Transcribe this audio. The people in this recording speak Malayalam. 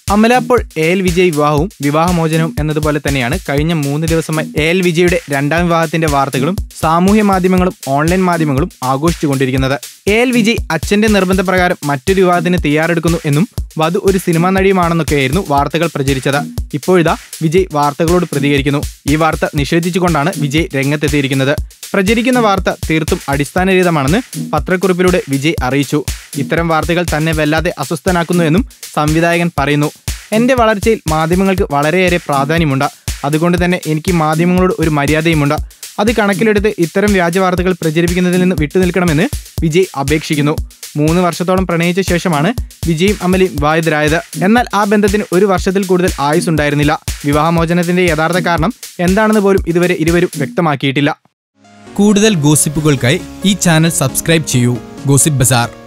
അമല പോൾ എൽ വിജയ് വിവാഹമോചനവും എന്നതുപോലെ തന്നെയാണ് കഴിഞ്ഞ 3 ദിവസമായി എൽ വിജയുടെ രണ്ടാം വിവാഹത്തിന്റെ വാർത്തകളും സാമൂഹ്യ മാധ്യമങ്ങളും ഓൺലൈൻ മാധ്യമങ്ങളും ആഘോഷിച്ചുകൊണ്ടിരിക്കുന്നത്. എൽ വിജയ് അച്ഛന്റെ നിർബന്ധപ്രകാരം മറ്റൊരു വിവാഹത്തിന് തയ്യാറെടുക്കുന്നു എന്നും വധു ഒരു സിനിമാ നടിയുമാണെന്നൊക്കെയായിരുന്നു വാർത്തകൾ പ്രചരിച്ചത്. ഇപ്പോഴിതാ വിജയ് വാർത്തകളോട് പ്രതികരിക്കുന്നു. ഈ വാർത്ത നിഷേധിച്ചുകൊണ്ടാണ് വിജയ് രംഗത്തെത്തിയിരിക്കുന്നത്. പ്രചരിക്കുന്ന വാർത്ത തീർത്തും അടിസ്ഥാനരഹിതമാണെന്ന് പത്രക്കുറിപ്പിലൂടെ വിജയ് അറിയിച്ചു. ഇത്തരം വാർത്തകൾ തന്നെ വല്ലാതെ അസ്വസ്ഥനാക്കുന്നു എന്നും സംവിധായകൻ പറയുന്നു. എന്റെ വളർച്ചയിൽ മാധ്യമങ്ങൾക്ക് വളരെയേറെ പ്രാധാന്യമുണ്ട്. അതുകൊണ്ട് തന്നെ എനിക്ക് മാധ്യമങ്ങളോട് ഒരു മര്യാദയുമുണ്ട്. അത് കണക്കിലെടുത്ത് ഇത്തരം വ്യാജവാർത്തകൾ പ്രചരിപ്പിക്കുന്നതിൽ നിന്ന് വിട്ടുനിൽക്കണമെന്ന് വിജയ് അപേക്ഷിക്കുന്നു. 3 വർഷത്തോളം പ്രണയിച്ച ശേഷമാണ് വിജയും അമലയും വിവാഹിതരായത്. എന്നാൽ ആ ബന്ധത്തിന് 1 വർഷത്തിൽ കൂടുതൽ ആയുസ് ഉണ്ടായിരുന്നില്ല. വിവാഹമോചനത്തിന്റെ യഥാർത്ഥ കാരണം എന്താണെന്ന് പോലും ഇതുവരെ ഇരുവരും വ്യക്തമാക്കിയിട്ടില്ല. കൂടുതൽ ഗോസിപ്പുകൾക്കായി ഈ ചാനൽ സബ്സ്ക്രൈബ് ചെയ്യൂ. ഗോസിപ്പ് ബസാർ.